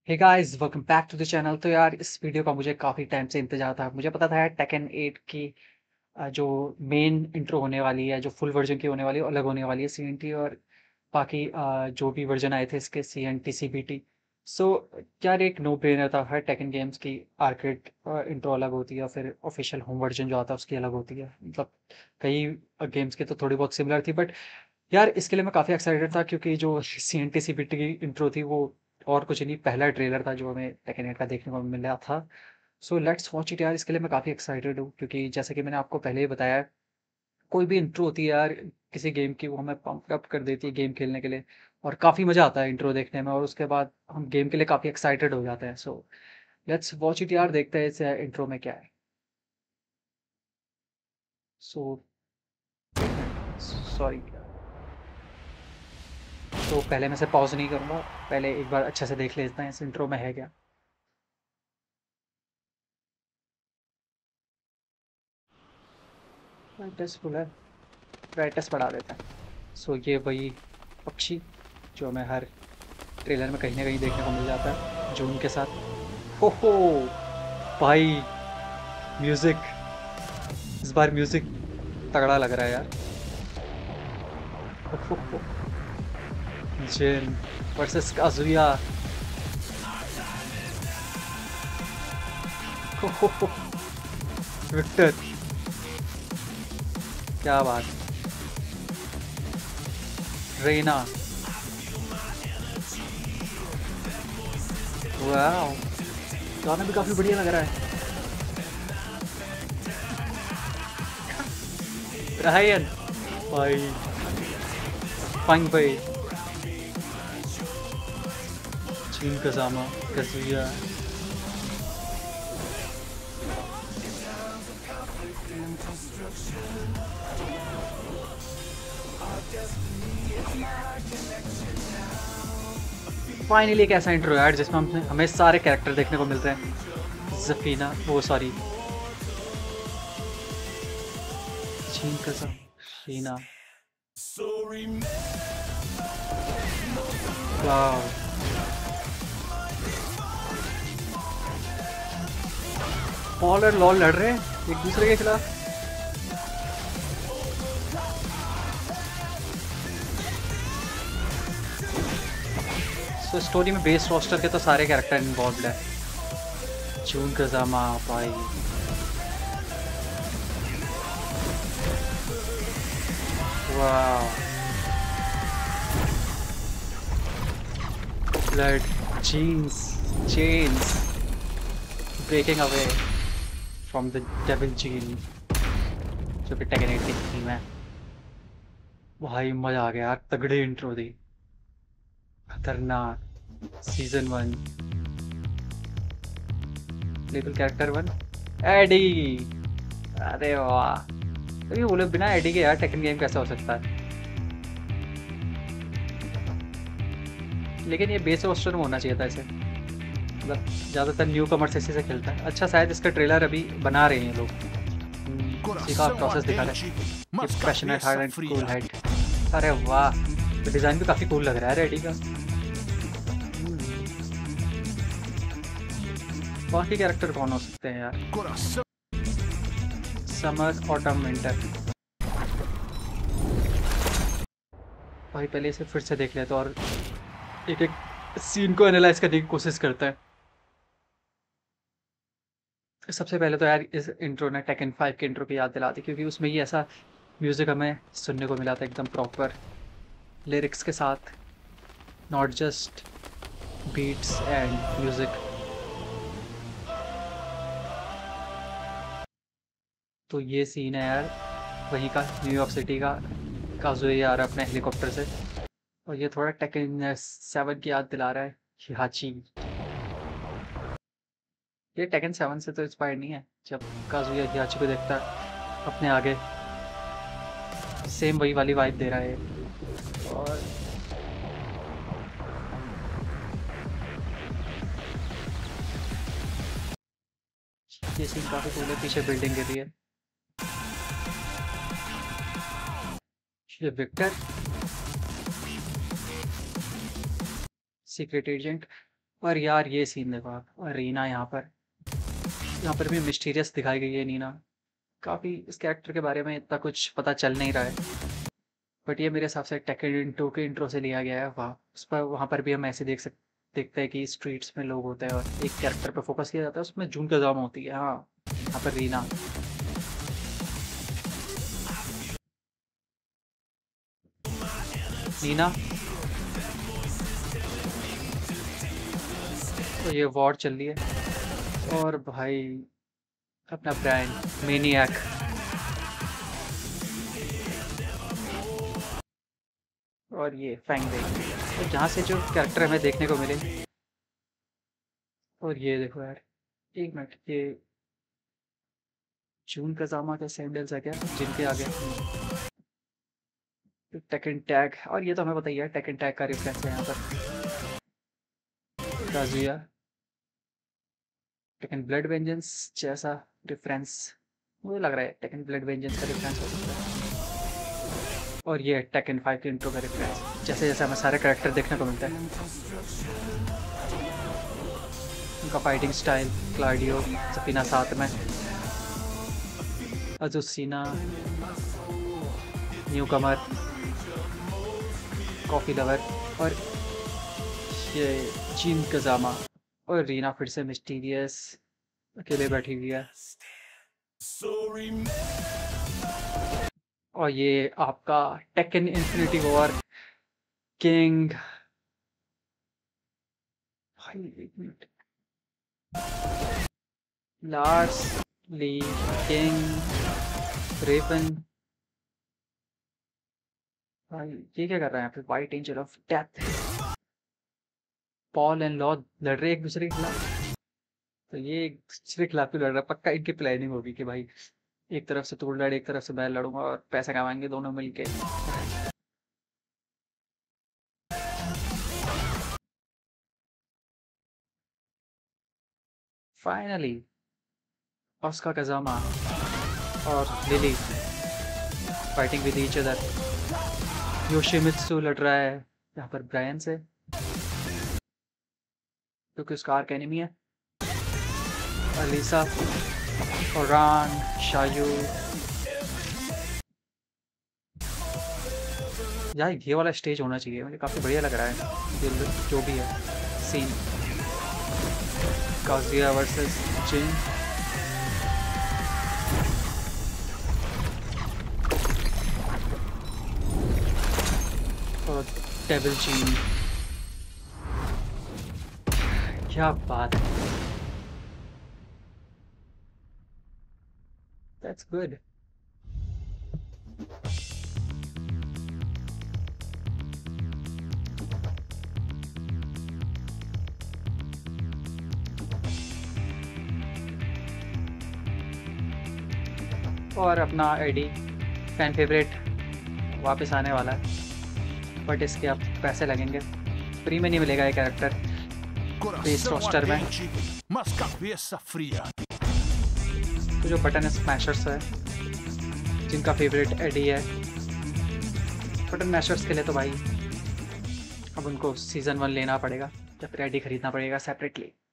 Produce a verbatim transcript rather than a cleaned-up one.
Hey guys welcome back to the channel. तो यार इस वीडियो का मुझे काफ़ी टाइम से इंतज़ार था। मुझे पता था यार टेकन एट की अ, जो मेन इंट्रो होने वाली है, जो फुल वर्जन की होने वाली है, अलग होने वाली है सीएनटी और बाकी अ, जो भी वर्जन आए थे इसके सीएनटी सीबीटी। सो यार एक नो ब्रेनर था। हर टेकन गेम्स की आर्केड इंट्रो अलग होती है, फिर ऑफिशियल होम वर्जन जो आता है उसकी अलग होती है। मतलब कई गेम्स की तो थोड़ी बहुत सिमिलर थी, बट यार इसके लिए मैं काफ़ी एक्साइटेड था क्योंकि जो सीएनटी सीबीटी की इंट्रो थी वो और कुछ नहीं, पहला ट्रेलर था जो हमें टेकन एट का देखने को मिला था। सो लेट्स वॉच इट यार। इसके लिए मैं काफ़ी एक्साइटेड हूँ क्योंकि जैसे कि मैंने आपको पहले ही बताया है, कोई भी इंट्रो होती है यार किसी गेम की, वो हमें पंप अप कर देती है गेम खेलने के लिए। और काफ़ी मज़ा आता है इंट्रो देखने में, और उसके बाद हम गेम के लिए काफ़ी एक्साइटेड हो जाते हैं। सो लेट्स वॉच इट यार, देखते हैं इस इंट्रो में क्या है। सो सॉरी, तो पहले मैं से पॉज नहीं करूँगा, पहले एक बार अच्छे से देख लेते हैं इस इंट्रो में है क्या। ब्राइटनेस फुल है, ब्राइटनेस बढ़ा देते हैं। सो ये वही पक्षी जो हमें हर ट्रेलर में कहीं ना कहीं देखने को मिल जाता है जून के साथ। हो हो भाई, म्यूजिक, इस बार म्यूजिक तगड़ा लग रहा है यार। हो हो हो, जिन वर्सेस काजुया। हो हो हो, विक्टर, क्या बात। रेना, वाह, गाना भी काफी बढ़िया लग रहा है। रायन भाई, फाइन भाई, चीन कजामा, काजुया। फाइनली एक ऐसा इंट्रो यार जिसमें हम हमें सारे कैरेक्टर देखने को मिलते हैं। जफीना, वो सॉरी, चीन कसम, शीना, वाह, पॉल और लॉल लड़ रहे हैं एक दूसरे के खिलाफ। सो स्टोरी में बेस रोस्टर के तो सारे कैरेक्टर इन्वॉल्व है। जून कजामा भाई, वाह, blood, genes, chains, breaking away from the devil gene, जो कि टेकन एट की थीम है। भाई मजा आ गया यार, तगड़ी इंट्रो दी, खतरनाक। Season one, playable character one, Eddy. अरे वाह, तो ये बोले बिना एडी के यार टेकन गेम कैसा हो सकता है। लेकिन ये बेस रोस्टर में होना चाहिए था इसे, मतलब ज़्यादातर न्यू कमर्स इसी से खेलता है। अच्छा, शायद इसका ट्रेलर अभी बना रहे हैं ये लोग। हम्म, इसी का प्रोसेस दिखा रहे हैं। ये passionate heart and cool head. अरे वाह, तो डिज़ाइन भी काफ़ी कूल लग रहा है रेडी का। हम्म, बाकी कैरेक्टर कौन हो सकते हैं यार। Summer, autumn, winter. भाई पहले इसे फिर से देख लेते और एक एक सीन को एनालाइज करने की कोशिश करते हैं। सबसे पहले तो यार इस इंट्रो ने टेकन फाइव के इंट्रो की याद दिला दी, क्योंकि उसमें ही ऐसा म्यूजिक हमें सुनने को मिला था, एकदम प्रॉपर लिरिक्स के साथ, not just beats and music. तो ये सीन है यार वहीं का, न्यूयॉर्क सिटी का। काजुए आ रहा है अपने हेलीकॉप्टर से, और ये थोड़ा टेकन सेवन की याद दिला रहा है, हिहाची। ये टेकन सेवन से तो इंस्पायर्ड नहीं है। जब काजुया हिहाची को देखता है अपने आगे, सेम वही वाली वाइब दे रहा है। और ये सीन काफी कूल है, पीछे बिल्डिंग गिरी है। ये विक्टर, सीक्रेट एजेंट, और यार ये सीन देखो आप, और रीना यहाँ पर यहाँ पर भी मिस्टीरियस दिखाई गई है नीना। काफ़ी इस कैरेक्टर के बारे में इतना कुछ पता चल नहीं रहा है, बट ये मेरे हिसाब से टेकेन टू के इंट्रो से लिया गया है। वहाँ उस पर वहाँ पर भी हम ऐसे देख सकते देखते हैं कि स्ट्रीट्स में लोग होते हैं और एक कैरेक्टर पर फोकस किया जाता है, उसमें जून कज़ामा होती है। हाँ, यहाँ पर रीना। नीना, तो ये वॉर चल रही है और भाई अपना ब्रांड मेनियक। और ये फैंग दे, तो जहाँ से जो कैरेक्टर हमें देखने को मिले। और ये देखो यार, एक मिनट, ये जून कज़ामा के सैंडल्स है क्या जिनके आगे टेकन टैग? और ये तो हमें बताइए, टेकन टैग का रेफरेंस है यहाँ पर। काजुया, टेकन ब्लड वेंजेंस जैसा रेफरेंस मुझे लग रहा है, टेकन ब्लड वेंजेंस का रेफरेंस हो सकता है। और ये टेकन फाइव के इंट्रो का रेफरेंस, जैसे जैसे हमें सारे कैरेक्टर देखने को मिलते हैं, उनका फाइटिंग स्टाइल, क्लाउडियो, सफीना साथ में, Azucena, newcomer, coffee lover, और ये जीन कज़ामा। और रीना फिर से मिस्टीरियस अकेले बैठी हुई है। और ये आपका टेकन इन्फिनिटी वॉर किंग। भाई एक minute, Lars Lee King Raven. भाई ये क्या कर रहा है यहाँ पे? White angel of death, Paul and Law लड़ रहे एक दूसरे के खिलाफ। तो ये एक दूसरे के खिलाफ क्यों लड़ रहा है? पक्का इनकी प्लानिंग होगी कि भाई एक तरफ से तू लड़, एक तरफ से मैं लड़ूंगा और पैसा कमाएंगे दोनों मिलके। फाइनली ऑस्का कज़ामा और Lili fighting with each other. Yoshimitsu लड़ रहा है यहाँ पर ब्रायन से, क्योंकि उसका आर्क एनिमी है। अलीसा, ओरान, शायू। यार ये वाला स्टेज होना चाहिए, मुझे काफ़ी बढ़िया लग रहा है जो, जो भी है सीन। काजुया वर्सेस जिन। और डेविल जीन, क्या बात है। That's good. और अपना एडी फैन फेवरेट वापस आने वाला है, बट इसके अब पैसे लगेंगे, फ्री में नहीं मिलेगा ये कैरेक्टर बेस रोस्टर में। तो जो बटन स्मैशर्स है, जिनका फेवरेट एडी है, बटन मैशर्स के लिए तो भाई अब उनको सीज़न वन लेना पड़ेगा या फिर एडी खरीदना पड़ेगा सेपरेटली।